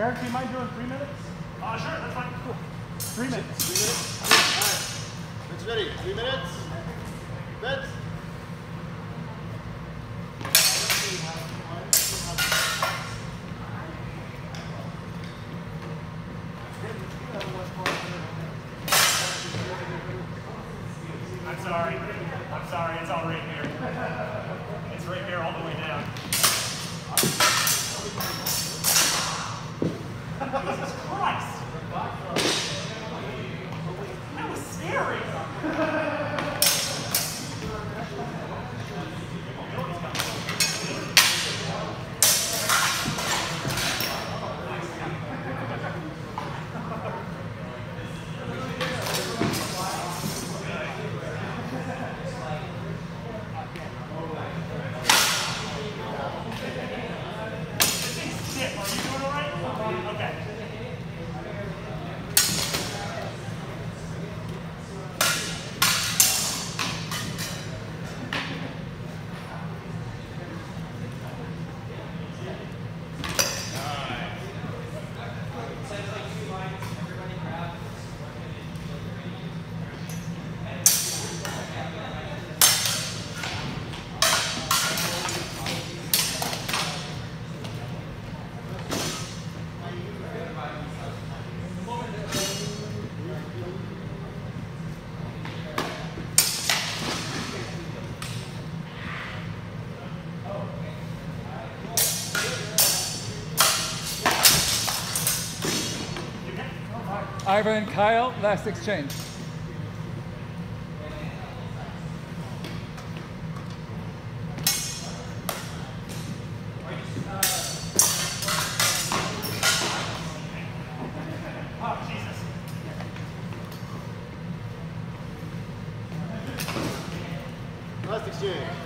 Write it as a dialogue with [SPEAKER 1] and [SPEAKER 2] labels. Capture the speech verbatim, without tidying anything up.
[SPEAKER 1] Eric, do you mind doing three minutes?
[SPEAKER 2] Uh, sure, that's fine.
[SPEAKER 1] Cool. Three minutes.
[SPEAKER 3] Three minutes? All right. It's ready. Three minutes. Bed.
[SPEAKER 2] I'm sorry. I'm sorry. It's all right here. It's right here all the way down. Jesus Christ! That was scary! Shit, are you doing all right? Okay.
[SPEAKER 4] Ivan, Kyle, last exchange.
[SPEAKER 2] Oh, Jesus.
[SPEAKER 3] Last exchange.